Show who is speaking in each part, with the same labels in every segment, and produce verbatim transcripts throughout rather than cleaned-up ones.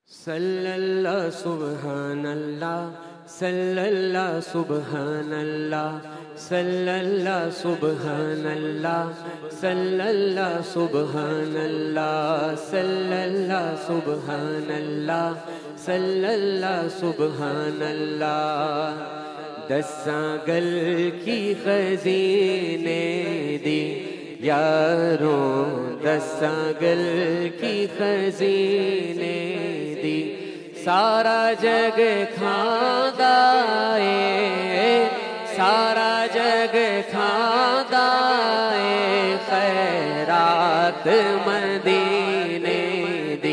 Speaker 1: सल्लल्लाह सुबहानल्लाह सल्लल्लाह सुबहानल्लाह सल्लल्लाह सुबहानल्लाह सल्लल्लाह सुबहानल्लाह सल्लल्लाह सुबहानल्लाह सल्लल्लाह सुबहानल्लाह। दस्सां गल की खज़ीने दी यारों, दस्सां गल की खज़ीने दी, सारा जग खांदा है, सारा जग खांदा है खैरात मदीने दी,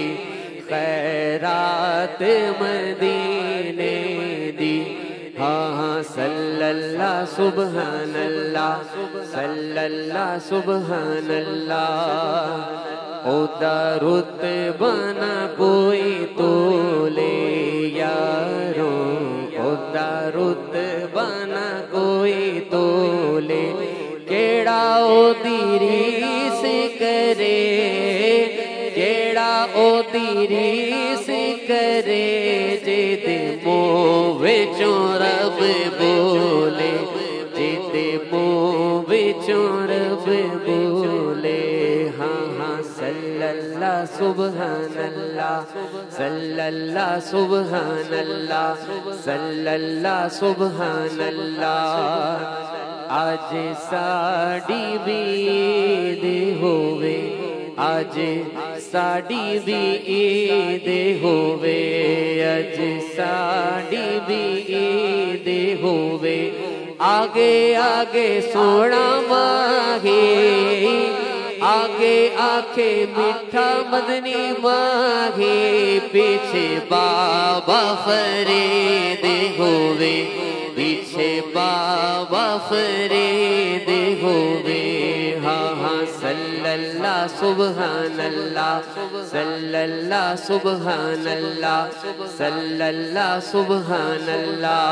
Speaker 1: खैरात मदीने दी। हाँ हाँ सल्लल्लाह सुबहानल्लाह सल्लल्लाह सुबहानल्लाह। ओदा रुतबा ना कोई तोले यारों, ओदा रुतबा ना कोई तोले, केड़ा ओदी रीस करे, केड़ा ओदी रीस करे, जिदे मुँह विचों रब बोले, जिदे मुँह विचों रब बोले। हाँ हाँ सल्लल्लाह सुबहानल्लाह सल्लल्लाह सुबहानल्लाह सल्लल्लाह सुबहानल्लाह। आज साड़ी भी ईद होवे, आज साड़ी भी ईद होवे, आज साड़ी भी ईद होवे। आगे आगे सोना माहे, आगे आके मीठा मदनी माहे, पीछे बाबा फरीद होवे, पीछे बाबा फरीद होवे। हाँ हाँ सल्लल्लाह सुबहानल्लाह सल्लल्लाह सुबहानल्लाह सल्लल्लाह सुबहानल्लाह।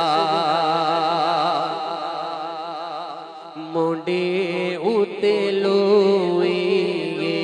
Speaker 1: मोंडे उते लोए,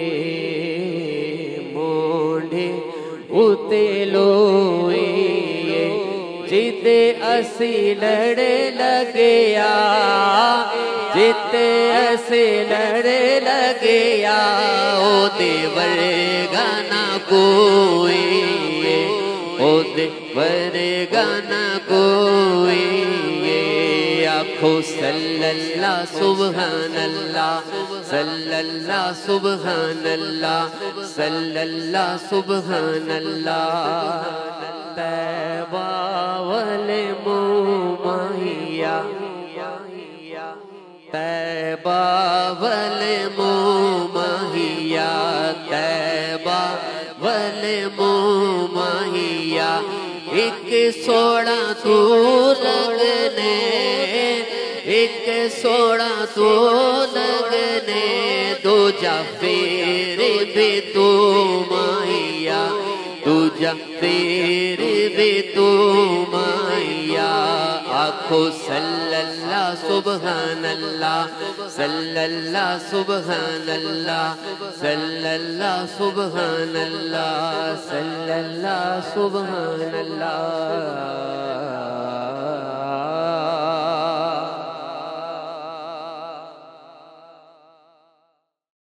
Speaker 1: मोंडे उते लोए, जिते असी लड़े लगया, जिते असी लड़े लगया, ओदे वर्गा ना कोई, ओदे वर्गा ना कोई। आखो सल्लल्लाह सुबहानल्लाह सल्लल्लाह सुबहानल्लाह सल्लल्लाह सुबहानल्लाह। तैबा वाले मोमाहिया, तैबा वाले मोमाहिया, तैबा वाले मोमाहिया। एक सोना तू लगने, एक सोना तू लगने, दूजा फिर भी तू माहिया, दूजा फिर भी तू माहिया। आखो सल्लल्लाह सुबहानल्लाह सल्लल्लाह सुबहानल्लाह सल्लल्लाह सुबहानल्लाह सल्लल्लाह सुबहानल्लाह।